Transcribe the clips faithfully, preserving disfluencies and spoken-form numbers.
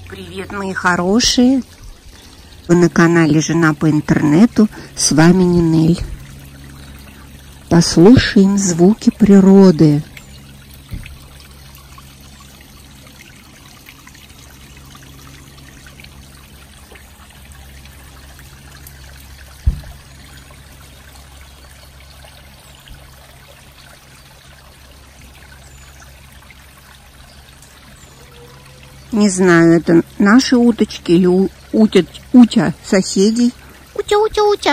Привет, мои хорошие! Вы на канале «Жена по интернету», с вами Нинель. Послушаем звуки природы. Не знаю, это наши уточки или у, утя, утя соседей. Утя, утя, утя.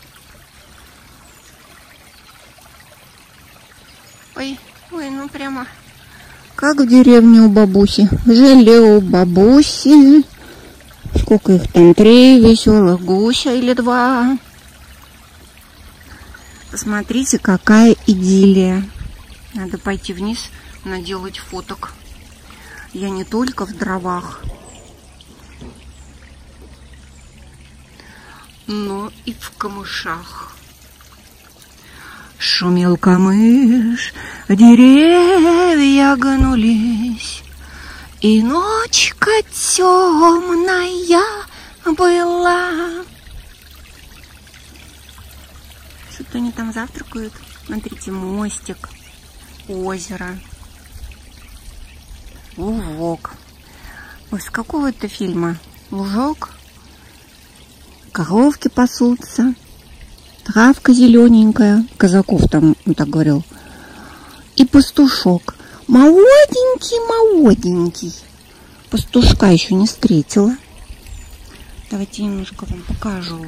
Ой, ой, ну прямо как в деревне у бабуси. Жили у бабуси. Сколько их там? Три веселых гуся или два. Посмотрите, какая идиллия. Надо пойти вниз, наделать фоток. Я не только в дровах, но и в камышах. Шумел камыш, деревья гнулись, и ночка темная была. Что-то они там завтракают. Смотрите, мостик, озеро. Лужок. Ой, с какого это фильма? Лужок. Коровки пасутся. Травка зелененькая. Казаков там он так говорил. И пастушок. Молоденький, молоденький. Пастушка еще не встретила. Давайте немножко вам покажу.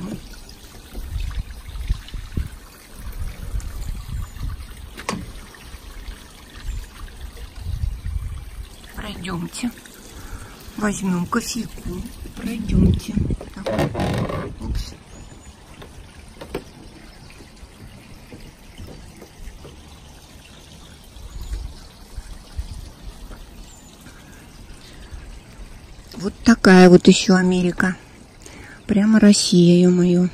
Пройдемте, возьмем кофейку, пройдемте. Так. Упс. Вот такая вот еще Америка. Прямо Россия, ё-моё.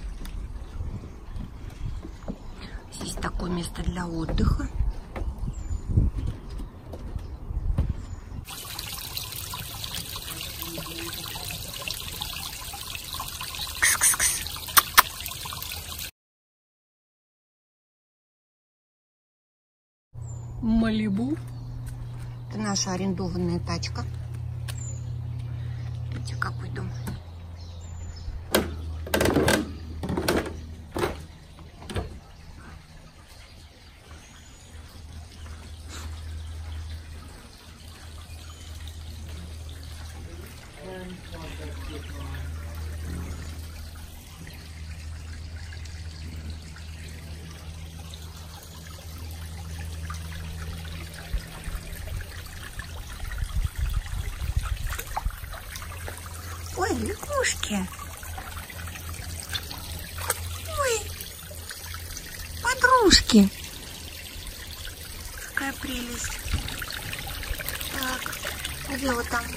Здесь такое место для отдыха. Малибу. Это наша арендованная тачка. Видите, какой дом. Ой, лягушки. Ой, подружки. Какая прелесть. Так, где вы там?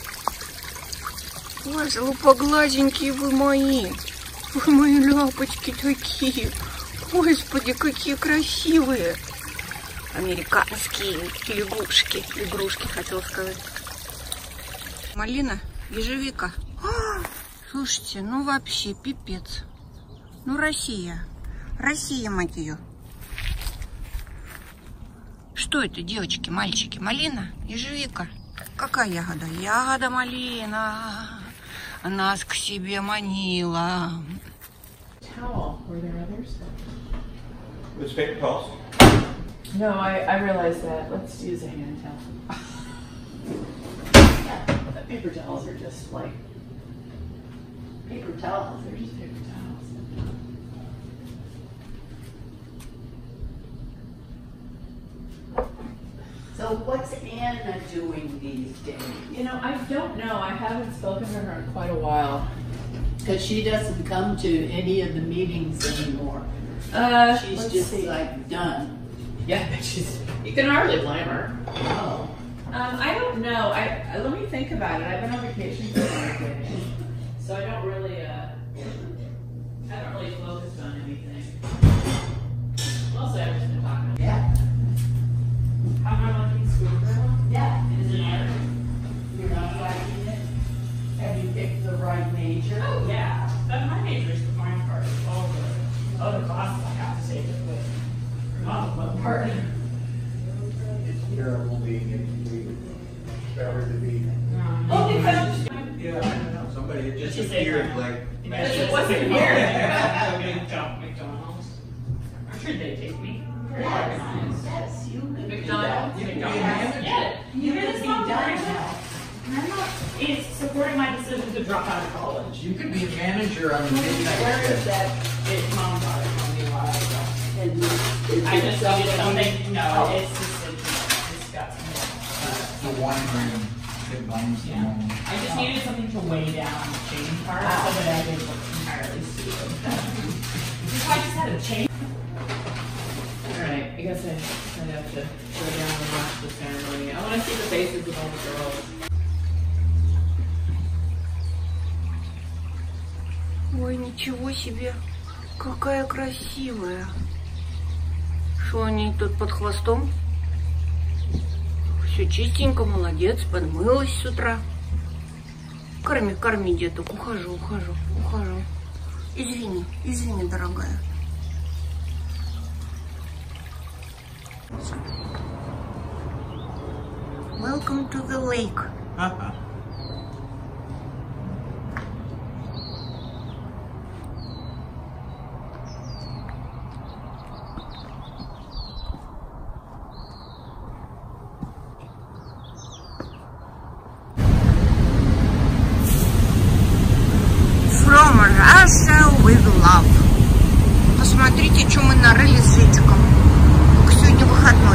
Ой, залупоглазенькие вы мои. Вы мои ляпочки такие. Господи, какие красивые. Американские лягушки. Игрушки, хотела сказать. Малина, ежевика. А, слушайте, ну вообще пипец. Ну Россия. Россия, мать ее. Что это, девочки, мальчики? Малина? Ежевика? Какая ягода? Ягода малина. Нас к себе манила. No, I, I realize that. Let's use a hand towel. The paper towels are just like paper towels. They're just paper towels. So what's Anna doing these days? You know, I don't know. I haven't spoken to her in quite a while. Because she doesn't come to any of the meetings anymore. Uh, She's let's just see. like done. Yeah, she's. You can hardly blame her. Oh. Um, I don't know. I, I let me think about it. I've been on vacation for a week, so I don't really. Uh, I don't really focus on anything. Mostly, I've just been talking. Yeah. How am I looking? School? Yeah. Is it hard? You're not liking it? better to be. Well, because Yeah, I don't know, somebody, it just What'd you say, appeared Grandma? like. because it wasn't here. Okay, John McDonald's. I'm sure they take me. Yes, you could be McDonald's. that. McDonald's. Yeah. You You're could the be small done person. now. I'm not. It's supporting my decision to drop out of college. You could be a manager on the midnight Where is shift. that? It mom got it from me a while ago. And is I it just needed something- something. No, Oh. it's just it's, it's got some. The wine room, that binds them all. I just needed something to weigh down the change part so that I didn't look entirely stupid. So I just had to change. Alright, I guess I, I have to go down and watch the ceremony. I want to see the faces of all the girls. Ой, ничего себе. Какая красивая. Что они тут под хвостом? Все чистенько, молодец, подмылась с утра. Корми, корми, деток, ухожу, ухожу, ухожу. Извини, извини, дорогая. Welcome to the lake. Ага. From Russia with love. Посмотрите, что мы нарыли с Эдиком. Только сегодня выходной.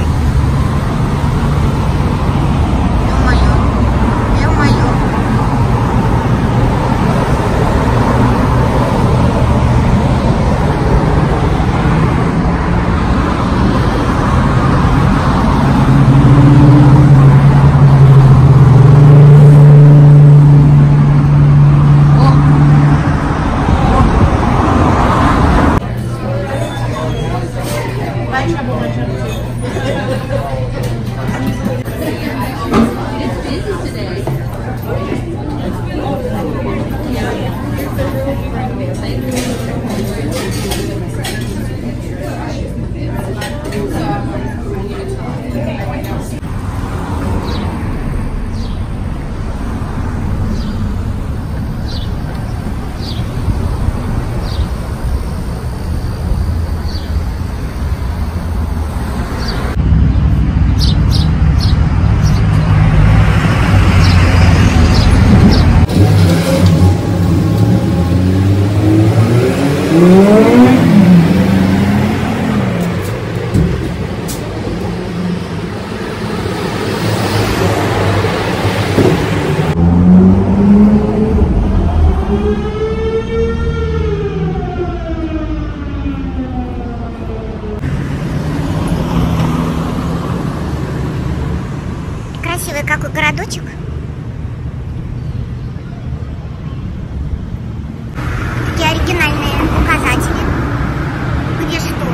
Ё-моё, ё-моё. Красивый какой городочек. Такие оригинальные указатели. Где что?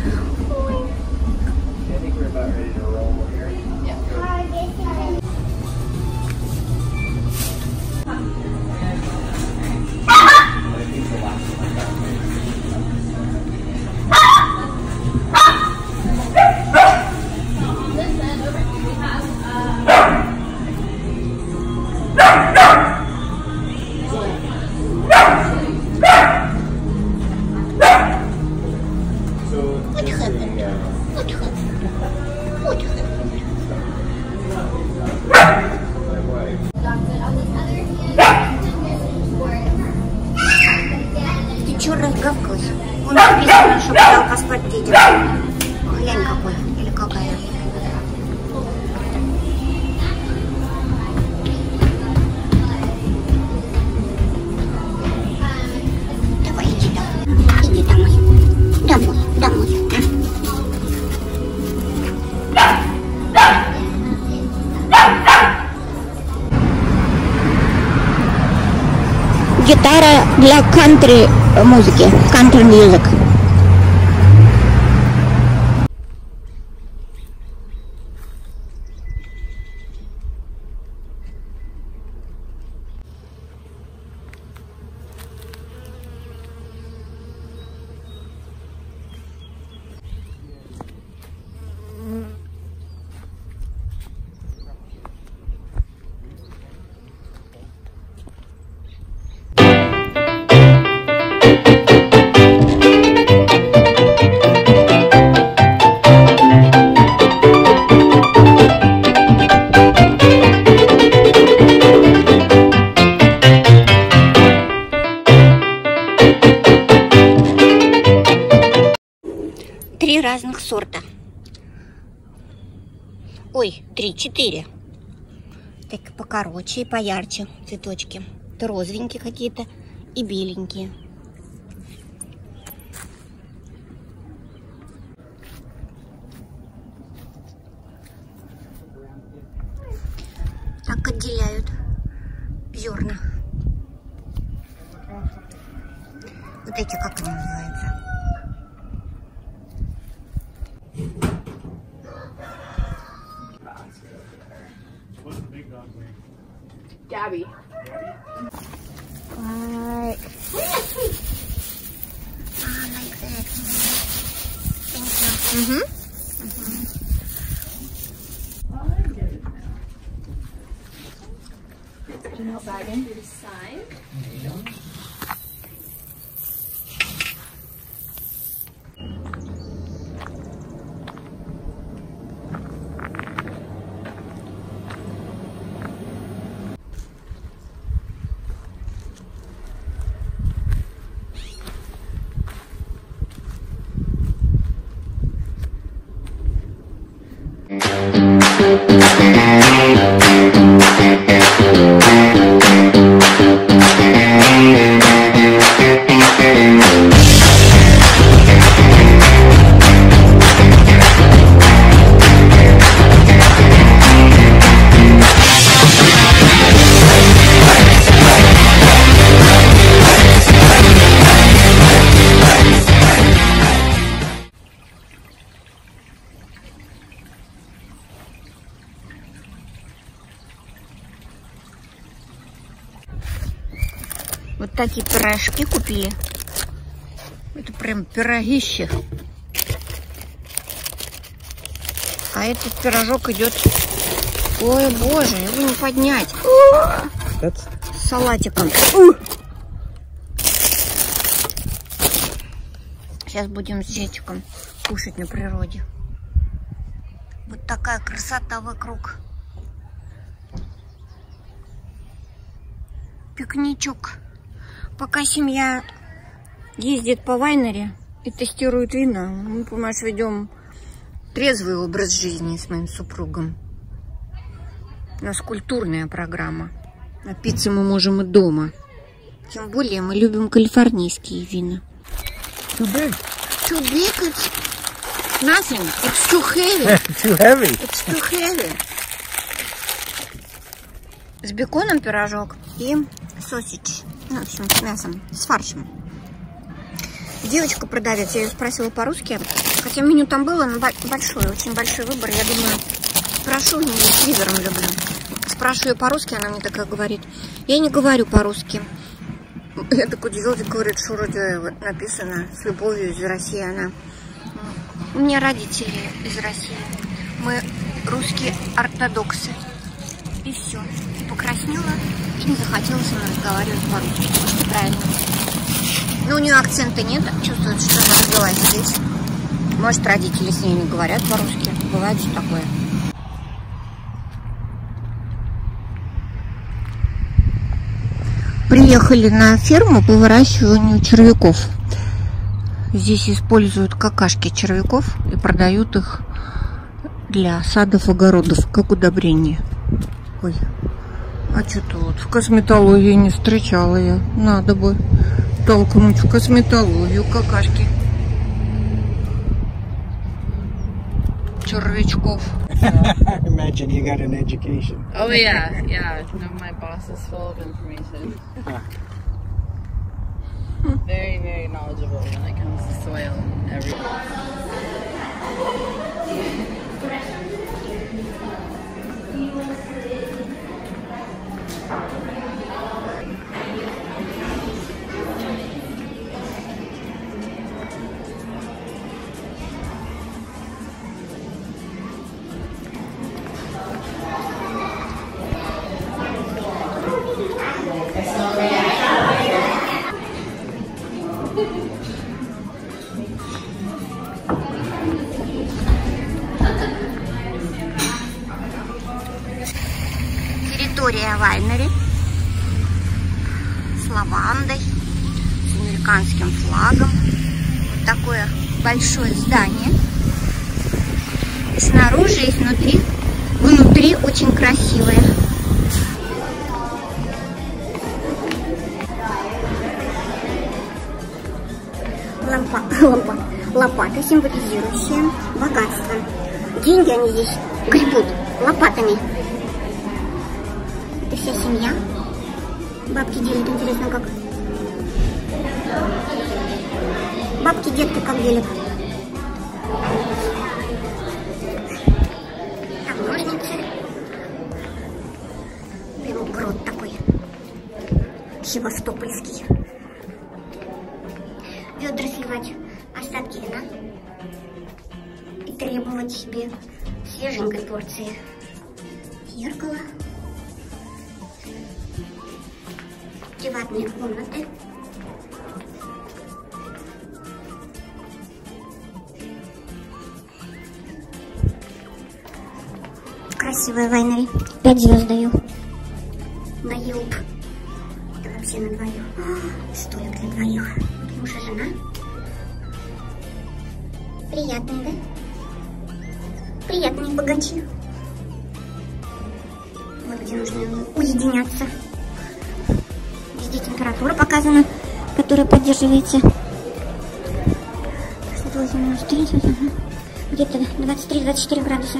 Ты чё разгавкалась? Он написано, что хотел поспать детям. Глянь какой. Или какая. Давай, иди домой. Иди домой. Домой, домой. Гитара для кантри музыки, кантри мьюзик. Три разных сорта. Ой, три, четыре. Так покороче и поярче цветочки. Это розовенькие какие-то и беленькие. Так отделяют зерна. Вот эти, как они называются? Gabby. Alright. Ah, like that. Thank you. Угу. Janelle Bagan. Вот такие пирожки купили. Это прям пирогище. А этот пирожок идет... Ой, боже, его не поднять. С салатиком. Сейчас будем с Jetиком кушать на природе. Вот такая красота вокруг. Пикничок. Пока семья ездит по Вайнере и тестирует вина, мы, понимаешь, ведем трезвый образ жизни с моим супругом. У нас культурная программа. Напиться мы можем и дома. Тем более мы любим калифорнийские вина. Too big. Too big, it's nothing. It's too heavy. Too heavy. It's too heavy. С беконом пирожок и сосидж. Ну, в общем, с мясом, с фаршем. Девочка продавец, я ее спросила по-русски, хотя меню там было, но большой, очень большой выбор. Я думаю, спрошу, я с визором люблю. Спрошу ее по-русски, она мне такая говорит. Я не говорю по-русски. Я так удивилась, говорит, что вроде вот написано с любовью из России. Она. У меня родители из России. Мы русские ортодоксы. И все. И покраснела, и не захотела со мной разговаривать по-русски. Правильно. Но у нее акцента нет, чувствуется, что она родилась здесь. Может, родители с ней не говорят по-русски. Бывает же такое. Приехали на ферму по выращиванию червяков. Здесь используют какашки червяков и продают их для садов, огородов, как удобрение. Ой, а что-то вот в косметологии не встречала я. Надо бы толкнуть в косметологию какашки червячков. Imagine you got an education. Oh yeah, yeah. No, my boss is full of information. Very, very knowledgeable when it comes to soil and everything. Территория Вайнери с лавандой, с американским флагом. Вот такое большое здание. И снаружи и внутри. Внутри очень красивое. Лампа, лампа, лопата, символизирующая богатство. Деньги они здесь гребут лопатами. Это вся семья. Бабки делят, интересно, как. Бабки, детки как делят. Там ножницы. Прямо грот такой. Севастопольский. Ведра сливать остатки вина и требовать себе свеженькой порции. Зеркало. Приватные комнаты. Красивая Вайнери. Пять звезд даю. На Yelp. Это вообще на двоих. О, столик для двоих. Муж и жена. Приятные, да? Приятные богачи. Вот где нужно уединяться. Везде температура показана, которая поддерживается. Где-то двадцать три — двадцать четыре градуса.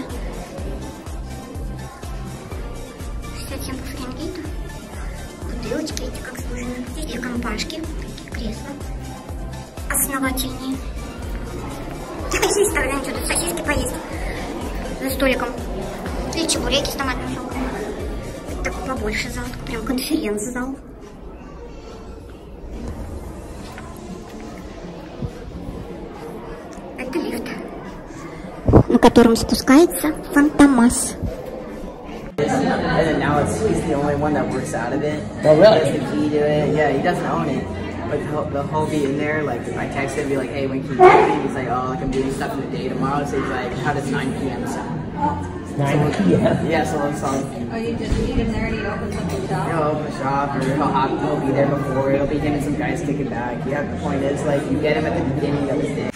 шестьдесят семь по Фаренгейту. Бутылочки, эти как сложены. Здесь компашки, такие кресла. Основательнее. Здесь тогда ничего, тут сосиски поесть за столиком. Или чебуреки с томатным соком. Это побольше зал, прям конференц-зал. Это лифт, на котором спускается Фантомас. And then now it's, he's the only one that works out of it. Oh, really? He has the key to it. Yeah, he doesn't own it. But he'll, the whole be in there. Like, if I text him, be like, hey, when can you do it? He's like, oh, like, I'm doing stuff in the day tomorrow. So he's like, how does nine p m sound? nine p m Yeah, so let's all. Oh, you just meet him there and he opens up the shop? He'll open a shop, or he'll, hop, he'll be there before. It'll be him and some guys kick it back. Yeah, the point is, like, you get him at the beginning of his day.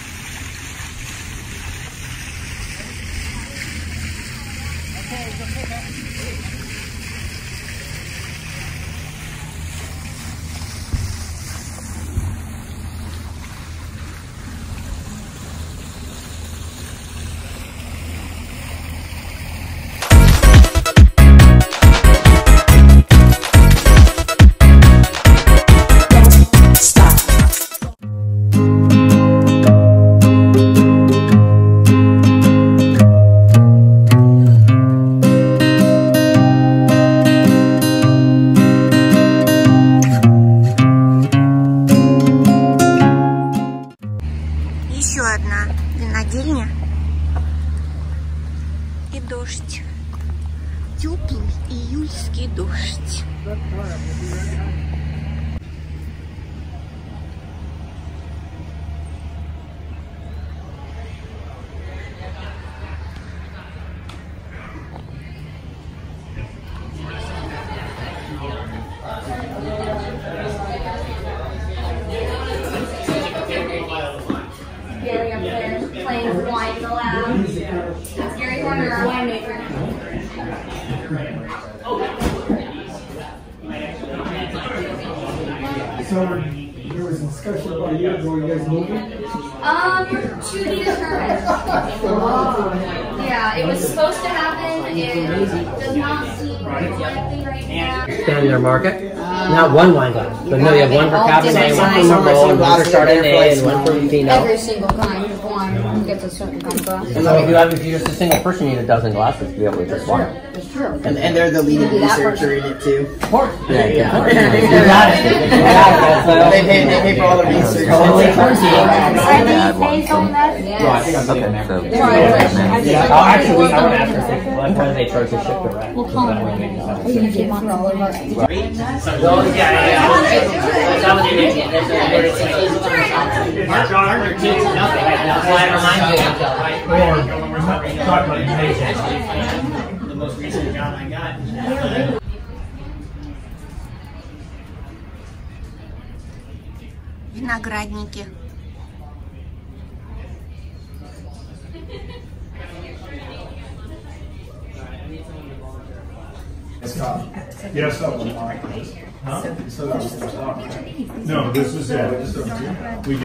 дождь. Теплый июльский дождь. Gary up there playing wine in the lounge. That's Gary Horner, our winemaker. So there was a discussion about a year ago, you guys moving? Um, to be determined. Yeah, it was supposed to happen. It does not seem likely right now. Expand their market. Not one wine glass, but no, you have one for Cabernet, one for Merlot, one for Chardonnay, and one for Pinot. Every single kind of wine gets a certain kind of glass. And so if you have, if you're just a single person, you need a dozen glasses to be able to drink wine. It's true. And, and they're the leading researcher in it too. Of course. Yeah, yeah. You got it. You got it. They pay, they pay for all the research. Totally turnkey. Oh, actually, I want to ask her, when do they charge the ship direct? We'll call them right now. We can get one all of our Oh, yeah, yeah, yeah. Some of the Indians, there's a Mark on your kids, nothing. That's why I remind you. Talk about the most recent job I got. Виноградники. Yes, that was mine. Huh? So that was the stock. No, this is it. We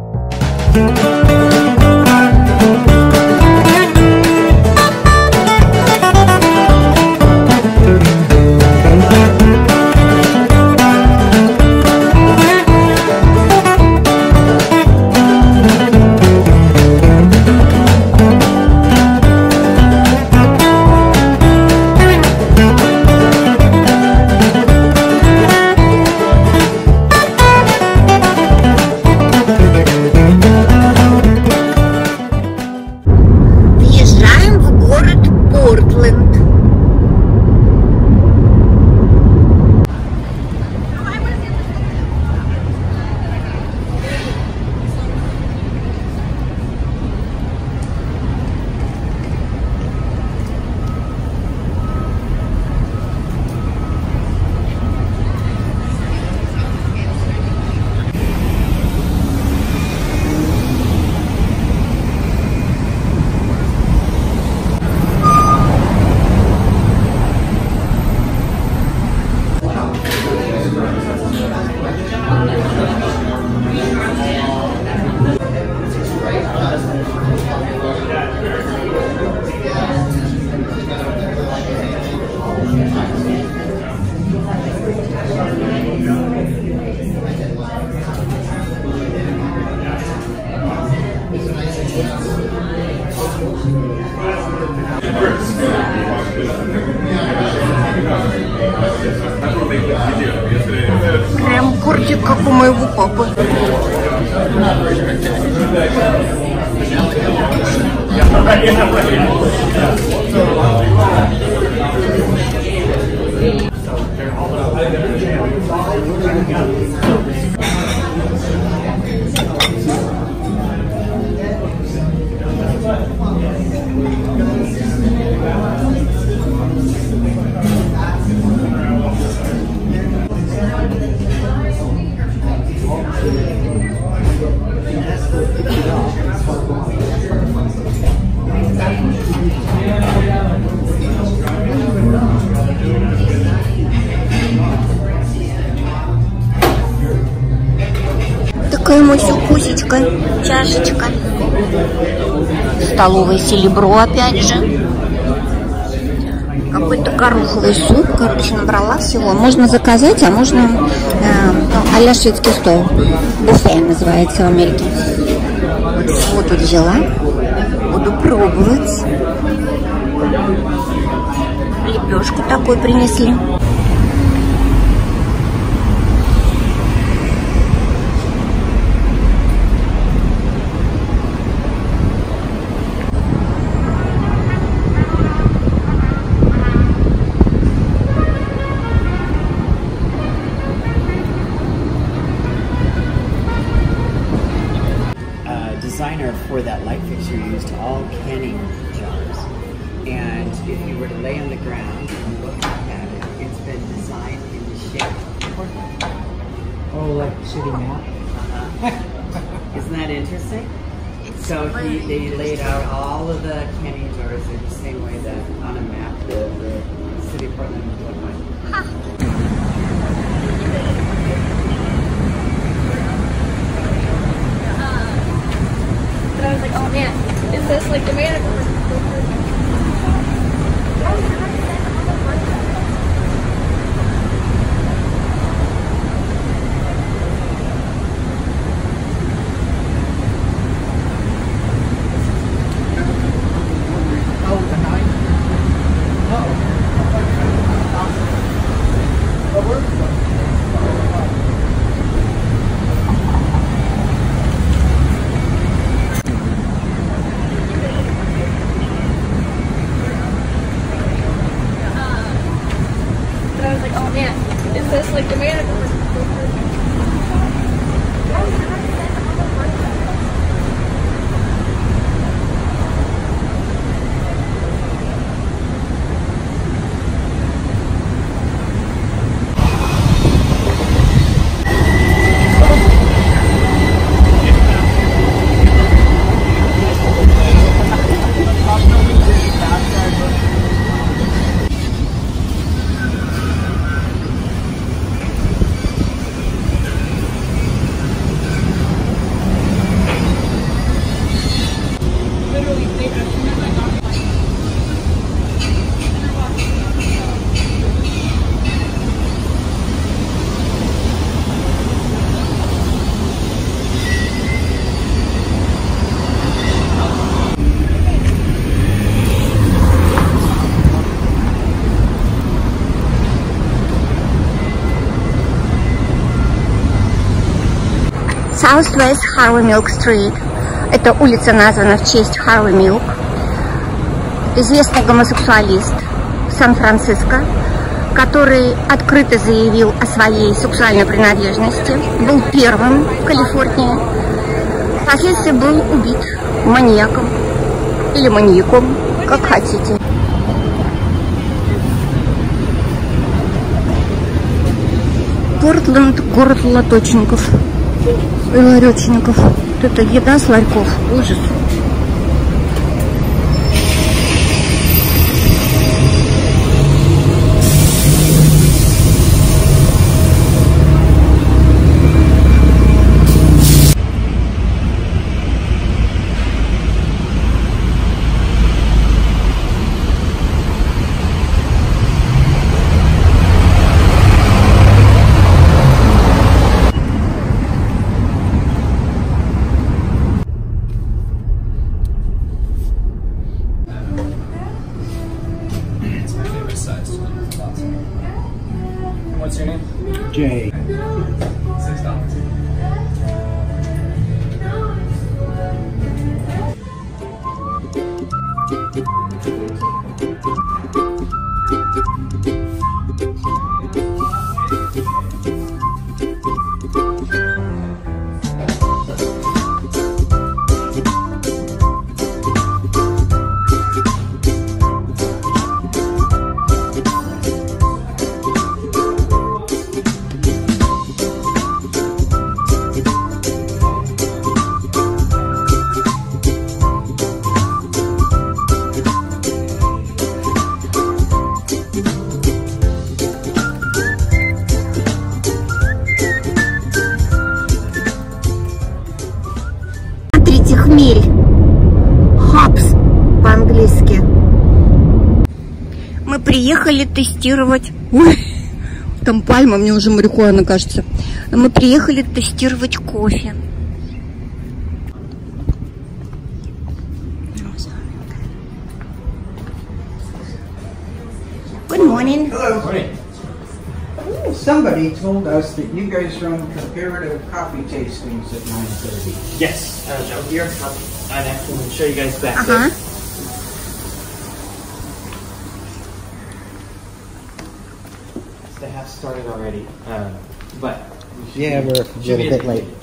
Крем-кортик, как у моего папы. Такая мусюкусечка, чашечка. Столовое серебро опять же. Какой-то гороховый суп, короче, набрала всего. Можно заказать, а можно э, а-ля шведский стол. Буфе называется в Америке. Вот всего тут взяла. Буду пробовать. Лепешку такой принесли. if you were to lay on the ground and look at it, it's been designed in the shape of Portland. Oh, like the city map? Uh-huh. Isn't that interesting? So he, they laid out all of the canyon tours in the same way that on a map the, the city of Portland would look like. Huh. But I was like, oh man, is this like the man? Southwest Harvey Milk Street. Эта улица названа в честь Харви Милк, известный гомосексуалист Сан-Франциско, который открыто заявил о своей сексуальной принадлежности, был первым в Калифорнии. Впоследствии был убит маньяком или маньяком, как хотите. Портленд — город лоточников и ларечников. Вот это еда с ларьков. Ужас. What's your name? Jay. Six dollars. Хмель. Хапс по-английски. Мы приехали тестировать... Ой, там пальма, мне уже марихуана кажется. Мы приехали тестировать кофе. Good morning. Hello. Morning. Somebody told us that you guys run comparative coffee tastings at nine thirty. Yes, uh, Joe here. I'd actually show you guys back Uh-huh. there. They have started already, uh, but we should Yeah, be- we're a should be little bit at- late.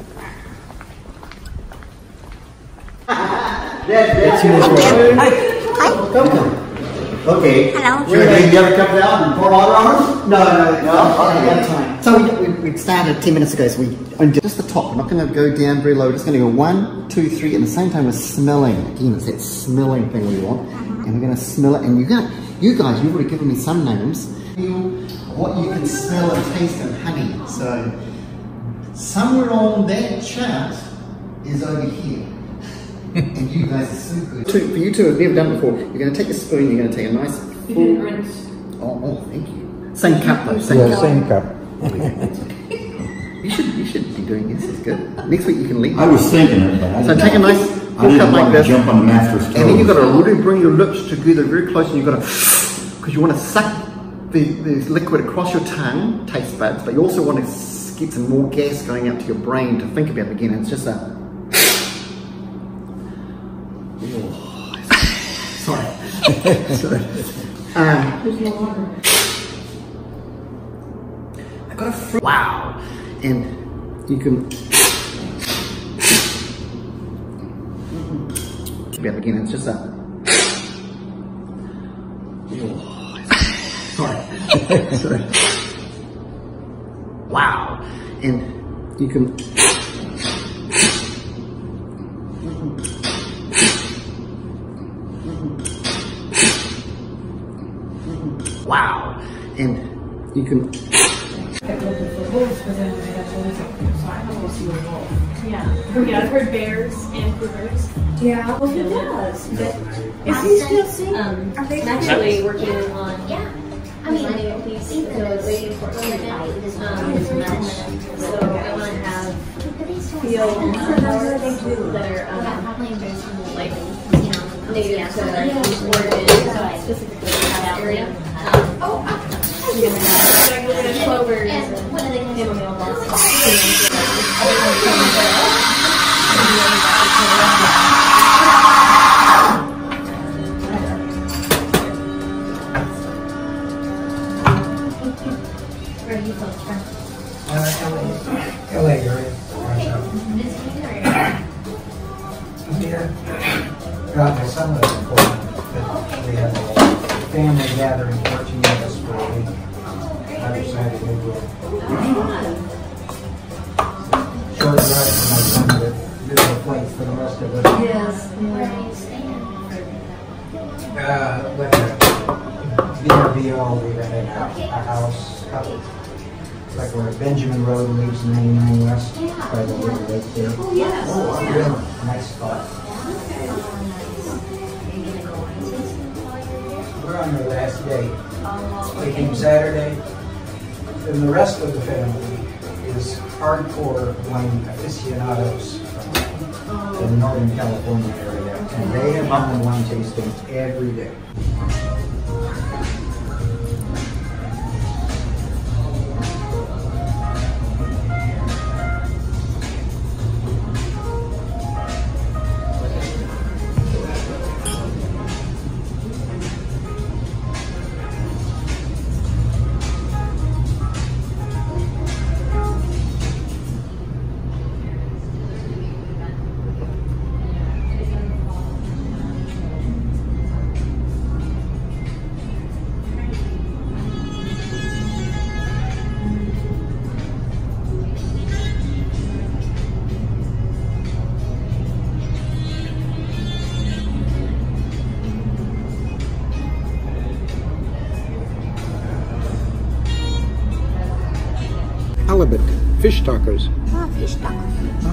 That's Okay. Hello. Should we get the other cups out and pour water on them? No, no, no. Okay. Time. So we, we, we started ten minutes ago, so we undid just the top. We're not going to go down very low. We're just going to go one, two, three. At the same time, we're smelling. Again, it's that smelling thing we want. And we're going to smell it. And you're going to, you guys, you've already given me some names. Feel what you can smell and taste in honey. So somewhere on that chart is over here. And you guys are so good. Two, for you two have never done before, you're going to take a spoon, you're going to take a nice full... You didn't rinse. Oh, oh, thank you. Same cup though, same Yeah, cup. same cup. You should, you should be doing this, it's good. Next week you can leave. I was thinking it, but I So didn't- take a nice I full didn't cup like want to this. jump on the master's toes. And then you've got to really bring your lips together very close and you've got to... Because you want to suck the, the liquid across your tongue, taste buds, but you also want to get some more gas going out to your brain to think about it again. It's just a... Sorry. Sorry. Um, There's no water. I got a fr- wow. And you can about again. It's just a sorry. Sorry. Wow. And you can wow. And you can Yeah. Yeah, I've heard bears and cougars. Yeah. Well, who does? But Is he he still still singing? Um, Are they I'm actually working on? Yeah. I mean, he's waiting for it um, as much. So I want to have field flowers that are um, like native to each origin, specifically that area. Um, oh, yeah, clovers and chamomile blossoms. Where are you folks from? Uh, L A area. Here. Uh, my son lives in Portland. But we have a family gathering fourteen of us for a week. Other side of Goodwood. Short drive for my son, but beautiful place for the rest of us. Yes. Where are you staying? Uh, like a V R B O, we rented a, a house up, like where Benjamin Road leaves ninety-nine West, by the little lake there. Oh, yes. Oh, yeah. Nice spot. We're on the last day. We came Saturday, and the rest of the family is hardcore wine aficionados from the Northern California area, and they have been wine tasting every day. Halibut, fish tacos. А, фиш такос.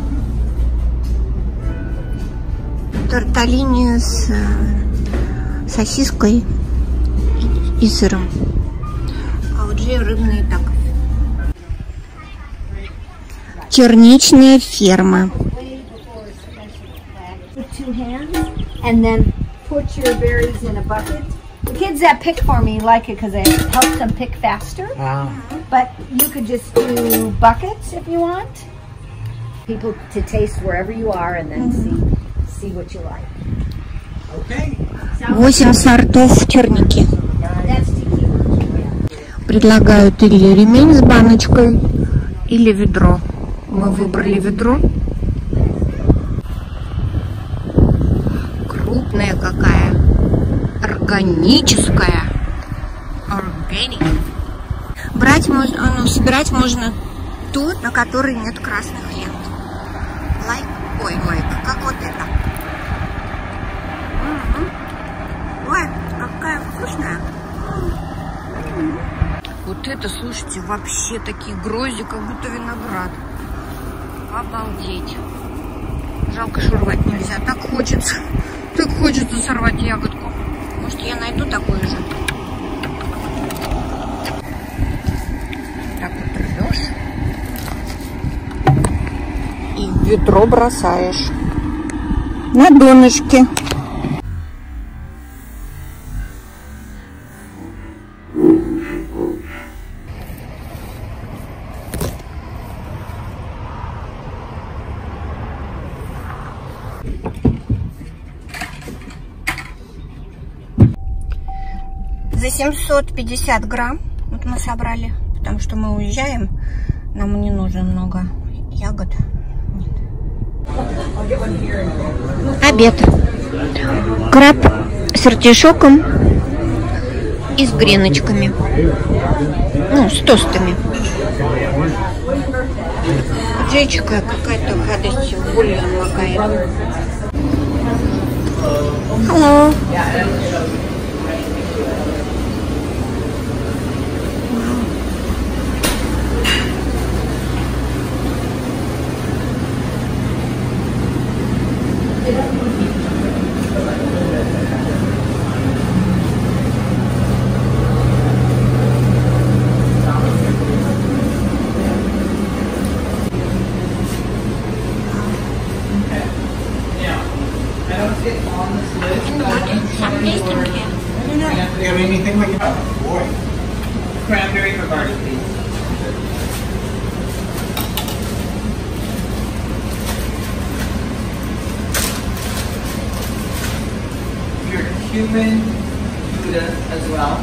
Торталини с э, сосиской и, и сыром. А у Джей рыбные тако. Черничная ферма. With two hands, and then put your berries in a bucket. The kids that pick for me like it because it helps them pick faster. Ah. But you could just do buckets if you want. People to taste wherever you are and then see see what you like. Okay. Восемь сортов черники. Предлагают или ремень с баночкой, или ведро. Мы выбрали ведро. Крупная какая. Органическая. Органик. Брать можно, ну, собирать можно тот, на который нет красных лент. Лайк. Ой, лайк. Как вот это. Угу. Ой, какая вкусная. Вот это, слушайте, вообще такие грозди, как будто виноград. Обалдеть. Жалко, что рвать нельзя. Так хочется. Так хочется сорвать ягодку. Может, я найду такую же. Так вот рвешь. И в ведро бросаешь. На донышке. За семьсот пятьдесят грамм вот мы собрали, потому что мы уезжаем, нам не нужно много ягод. Нет. Обед. Краб с артишоком и с греночками, ну, с тостами. Джечка какая-то гадость, бульон макает. Hello. Do you have anything like that? Boy. Cranberry for garlic, please. Your cumin Gouda as well.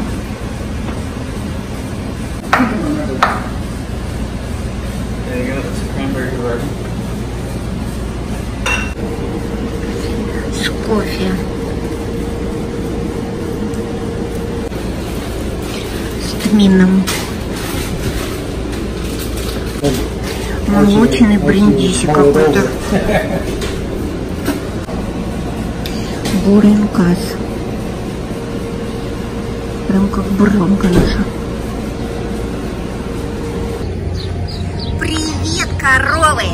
There you go, that's a cranberry garden. С кофе. С тмином. Молочный брендиси какой-то. Буренкас. Прям как буренка наша. Привет, коровы!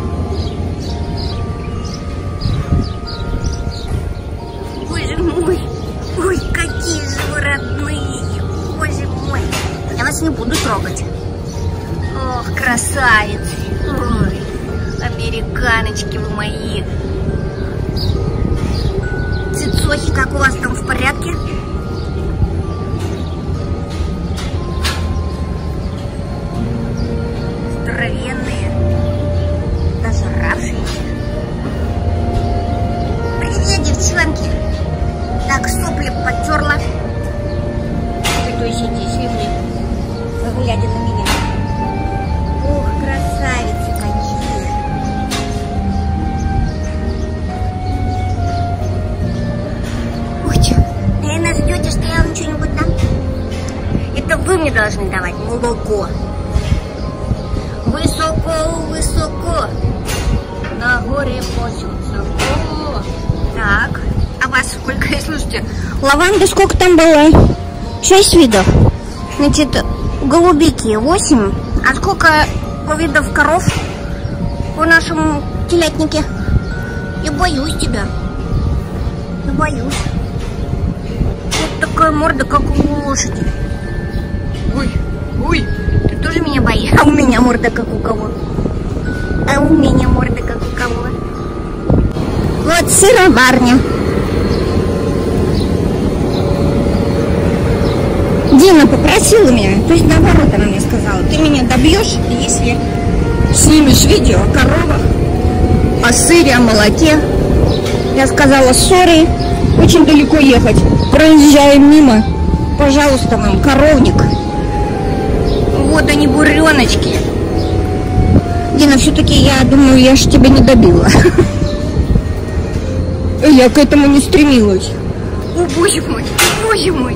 Боже мой! Ой, какие же вы родные! Боже мой! Я вас не буду трогать. Ох, красавицы! Ой, американочки вы мои! Цицохи, как у вас там, в порядке? Здоровенные, дожравшиеся. Привет, девчонки! Так, сопли подтерла. Вы то сидите, глядя на меня. Ух, красавицы какие! Ой, вы нас ждете, что я вам что-нибудь дам? Это вы мне должны давать молоко. Высоко, высоко, на горе очень высоко. Так, а вас сколько? Слушайте, лаванды сколько там было? Шесть видов. Значит, голубики восемь. А сколько видов коров в нашем телятнике? Я боюсь тебя. Я боюсь. Вот такая морда, как у лошади. Ой, ой, ты тоже меня боишься? А у меня морда, как у кого? А у меня морда, как у кого? Вот сыроварня. Дина попросила меня, то есть наоборот она мне сказала, ты меня добьешь, если снимешь видео о коровах, о сыре, о молоке. Я сказала, сори, очень далеко ехать, проезжаем мимо, пожалуйста, вам коровник. Вот они, буреночки. Дина, все-таки я думаю, я же тебя не добила. Я к этому не стремилась. О, боже мой, боже мой.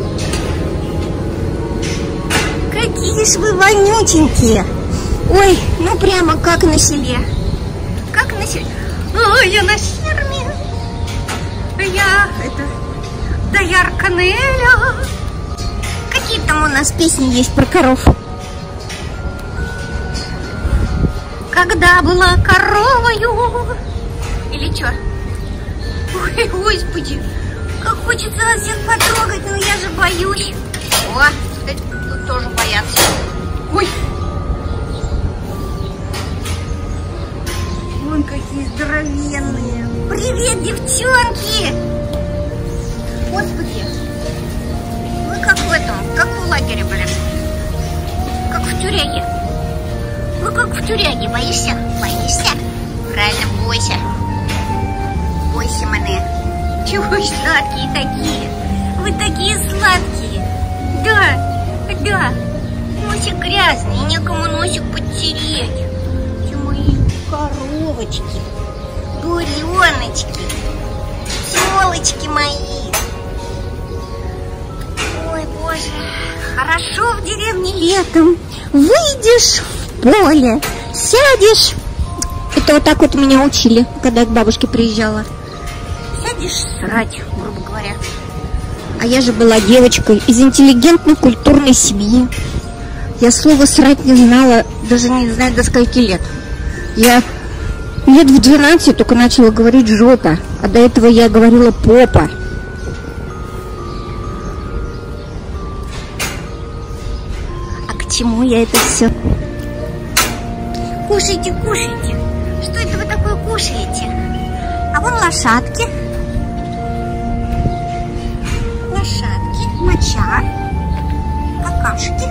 Какие ж вы вонюченькие. Ой, ну прямо как на селе. Как на селе. Ой, я на ферме. Я, это, дояр Канеля. Какие там у нас песни есть про коров? Когда была коровою. Или что? Ой, господи. Как хочется вас всех потрогать, но я же боюсь. О, кстати, тут тоже боятся. Ой. Вон какие здоровенные. Привет, девчонки! Господи. Вы как в этом, как в лагере, блин. Как в тюряге. Вы как в тюряге, боишься? Боишься? Правильно, бойся. Бойся, мане. Чего сладкие такие? Вы такие сладкие. Да, да. Носик грязный, некому носик подтереть. Эти мои коровочки, буреночки, телочки мои. Ой, боже, хорошо в деревне летом. Выйдешь в поле, сядешь. Это вот так вот меня учили, когда я к бабушке приезжала. Сядешь срать, грубо говоря. А я же была девочкой из интеллигентной культурной семьи. Я слова срать не знала, даже не знаю до скольки лет. Я лет в двенадцать только начала говорить жопа, а до этого я говорила попа. А к чему я это все? Кушайте, кушайте. Что это вы такое кушаете? А вон лошадки. Лошадки, моча, какашки.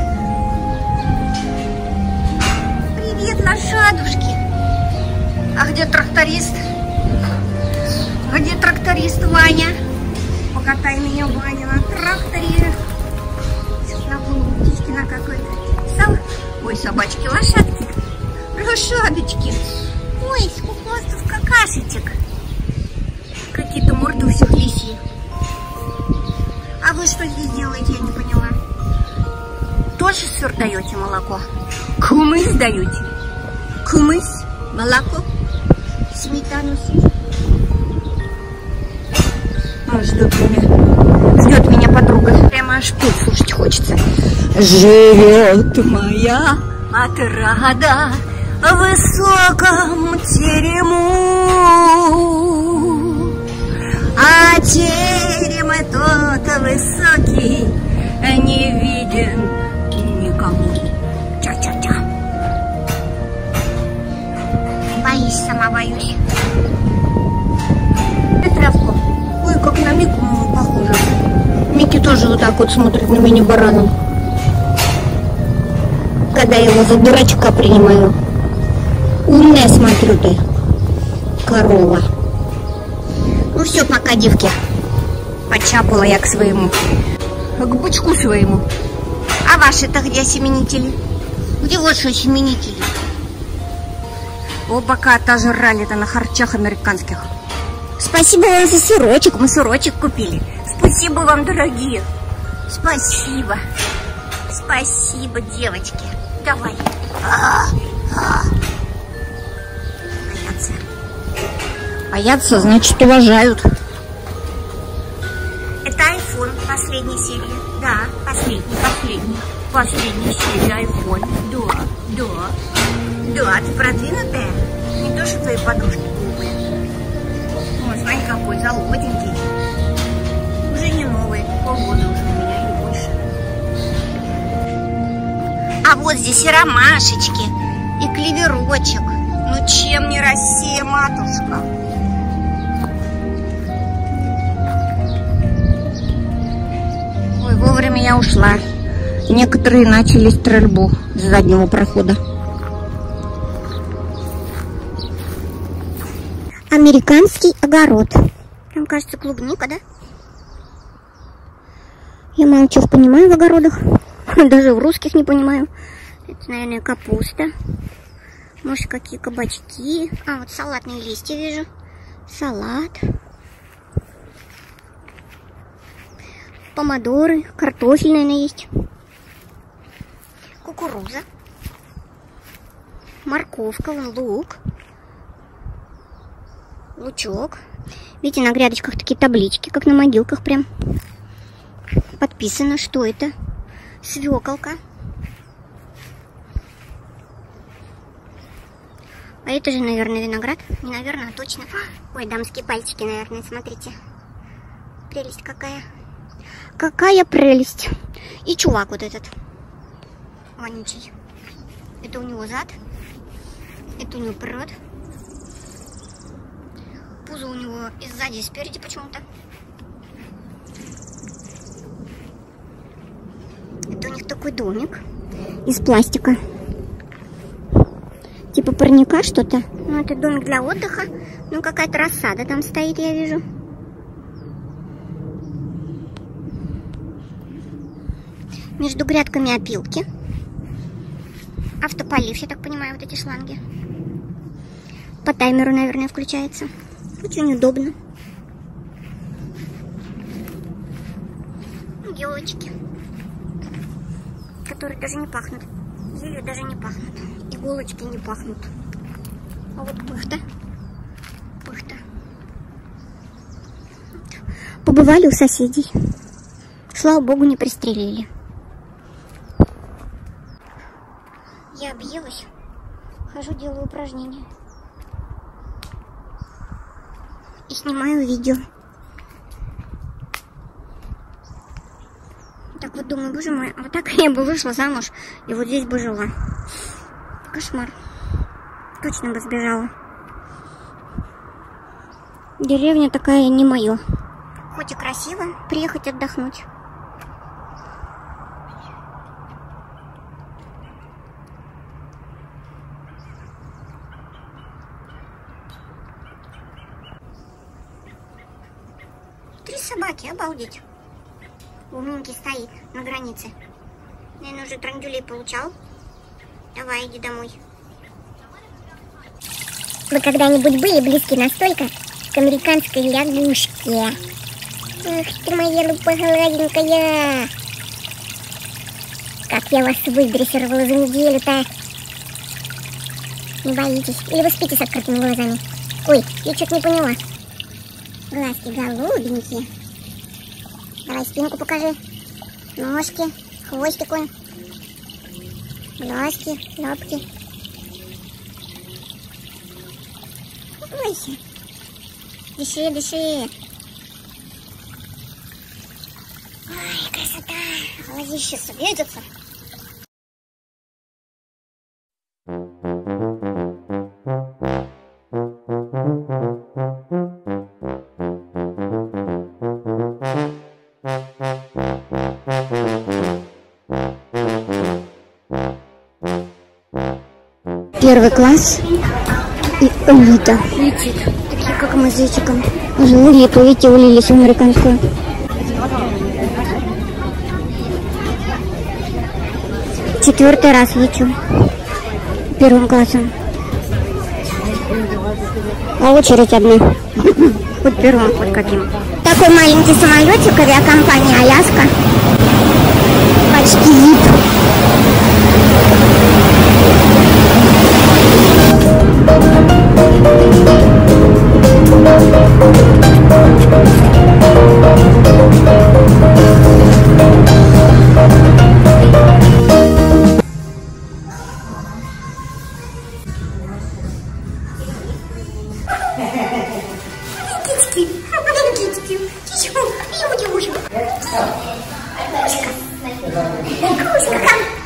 Привет, лошадушки. А где тракторист? Где тракторист Ваня? Покатай меня, Ваня, на тракторе. Сейчас набыл птички на какой-то. Сам... Ой, собачки, лошадки. Лошадочки. Ой, сколько у вас тут какашечек. Какие-то морды у всех лисьи. А вы что здесь делаете, я не поняла. Тоже сыр даете, молоко? Кумыс даете? Кумыс, молоко, сметану, сыр. А, ждет меня. Ждет меня подруга. Прямо аж петь слушать хочется. Живет моя отрада в высоком терему, а терем тот высокий не виден никому. Ча-ча-ча. Боюсь, сама боюсь. Травку. Ой, как на Мику похоже. Микки тоже вот так вот смотрит на меня бараном, когда я его за дурачка принимаю. Умная, смотрю ты, корова. Ну все, пока, девки. Почапала я к своему, к бычку своему. А ваши-то где семенители? Где ваши семенители? Оба кота жрали-то на харчах американских. Спасибо вам за сырочек, мы сырочек купили. Спасибо вам, дорогие. Спасибо. Спасибо, девочки. Давай. Боятся. Боятся, значит, уважают. Это iPhone последней серии. Да, последний, последний. Последняя серия iPhone. Да, да. Да, ты продвинутая. Не то, что твои подружки глупые. Ой, смотри, какой золотенький. Уже не новый. Полгода уже у меня или больше. А вот здесь и ромашечки, и клеверочек. Ну чем не Россия, матушка? Ой, вовремя я ушла. Некоторые начали стрельбу с заднего прохода. Американский огород. Там, кажется, клубника, да? Я мало чего понимаю в огородах. Даже в русских не понимаю. Это, наверное, капуста. Может, какие кабачки. А, вот салатные листья вижу. Салат. помидоры, картофель, наверное, есть. Кукуруза. Морковка, вон лук. Лучок. Видите, на грядочках такие таблички, как на могилках прям. Подписано, что это. Свеколка. А это же, наверное, виноград. Не наверное, а точно. Ой, дамские пальчики, наверное, смотрите. Прелесть какая. Какая прелесть. И чувак вот этот. Вонючий. Это у него зад. Это у него прет. Пузо у него и сзади, и спереди почему-то. Это у них такой домик из пластика. Типа парника что-то. Ну, это домик для отдыха. Ну, какая-то рассада там стоит, я вижу. Между грядками опилки. Автополив, я так понимаю, вот эти шланги. По таймеру, наверное, включается. Очень удобно. Елочки, которые даже не пахнут. Еле даже не пахнут. Иголочки не пахнут. А вот пыхта. Пыхта. Побывали у соседей. Слава богу, не пристрелили. Я объелась. Хожу, делаю упражнения. И снимаю видео. Так вот думаю, боже мой, вот так я бы вышла замуж и вот здесь бы жила. Кошмар. Точно бы сбежала. Деревня такая не моё. Хоть и красиво, приехать отдохнуть. Три собаки, обалдеть. Умненький стоит на границе. Наверное, уже трандюлей получал. Давай, иди домой. Вы когда-нибудь были близки настолько к американской лягушке? Ах ты моя лупоголовенькая. Как я вас выдрессировала за неделю-то. Не боитесь? Или вы спите с открытыми глазами? Ой, я что-то не поняла. Глазки голубенькие. Давай спинку покажи. Ножки, хвостик он. Глазки, лапки. Бойся. Дыши, дыши. Ой, красота. Глазища светятся. Первый класс и элита. Летит. Такие, как мы с зайчиком. Уже в элиту, видите, улились в американскую. Четвертый раз лечу. Первым классом. А очередь одна. Хоть первым, хоть каким. Такой маленький самолетик авиакомпании Аляска. Почти вид. Кучка, кучка,